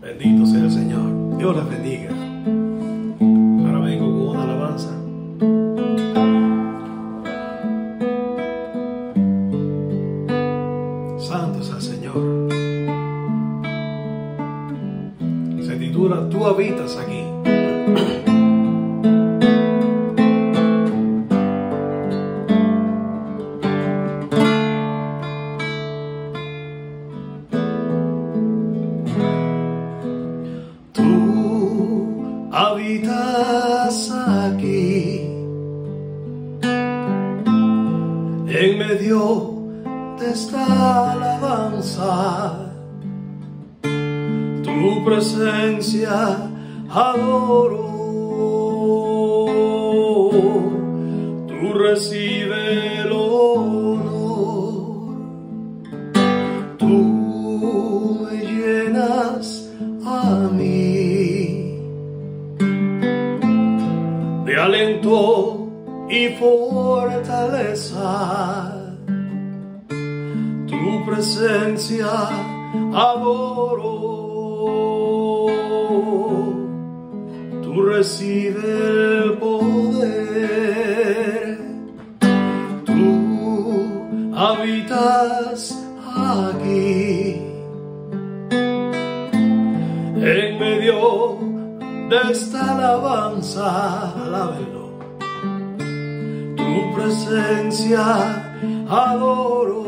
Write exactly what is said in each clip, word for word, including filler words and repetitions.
Bendito sea el Señor. Dios les bendiga. Ahora vengo con una alabanza. Santo es el Señor. Se titula Tú habitas aquí. Habitas aquí, en medio de esta alabanza, tu presencia adoro, tú recibes el honor, tú me llenas a mí de aliento y fortaleza, tu presencia adoro, tú recibes el poder, tú habitas aquí, en medio de esta alabanza, alábenlo. Tu presencia adoro,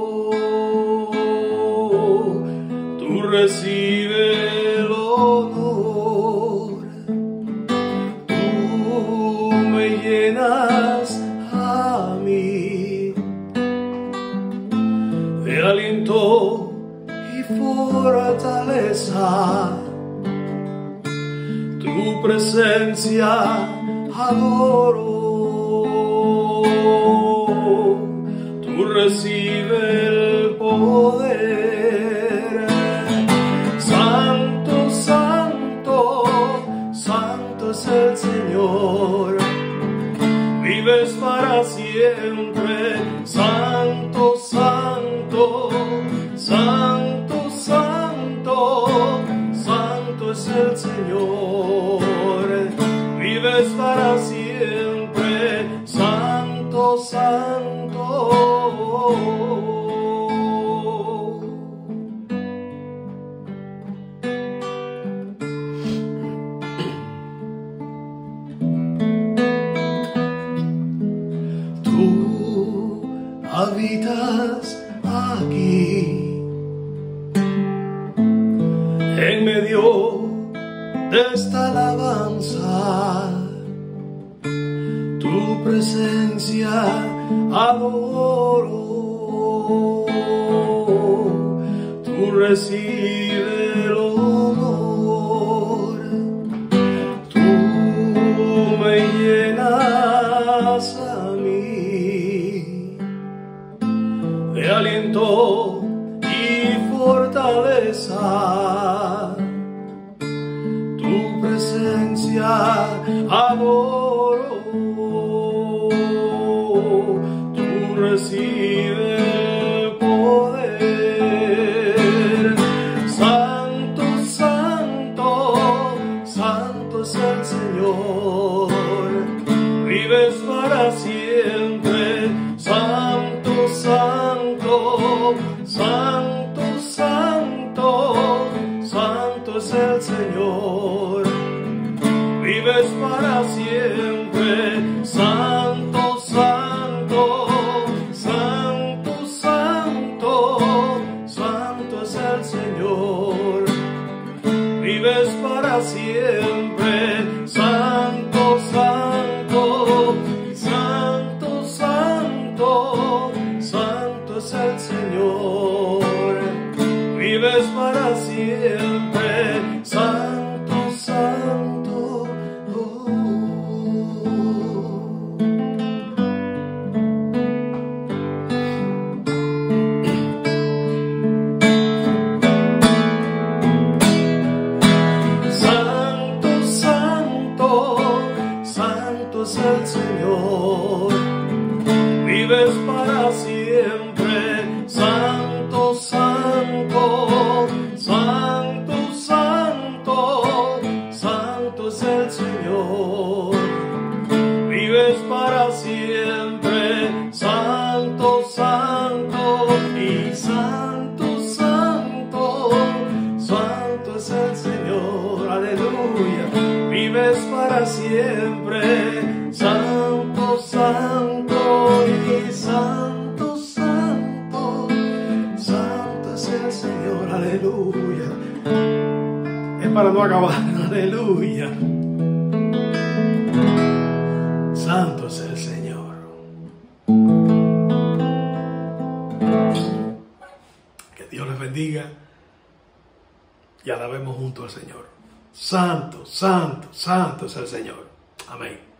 tú recibes el honor, tú me llenas a mí de aliento y fortaleza. Tu presencia adoro, tú recibes el poder. Santo, santo, santo es el Señor, vives para siempre. Santo, santo, santo, santo, santo es el Señor, vives para siempre. Santo, santo. Tú habitas aquí, en medio de esta alabanza, tu presencia adoro, tú recibes el honor, tú me llenas a mí de aliento y fortaleza, tu presencia adoro, tú recibes el poder. Santo, santo, santo es el Señor, vives para siempre. Santo, santo, santo, santo, santo es el Señor, vives para siempre. Santo, santo, santo, santo, santo es el Señor, vives para siempre. Santo, santo, santo, santo, santo es el Señor, vives para siempre. Santo, santo, oh. Santo, santo, santo es el Señor, vives para siempre. Santo, santo, santo, santo. siempre. Santo, santo y santo, santo, santo es el Señor, aleluya. Es para no acabar, aleluya. Santo es el Señor. Que Dios les bendiga y alabemos junto al Señor. Santo, santo, santo es el Señor. Amén.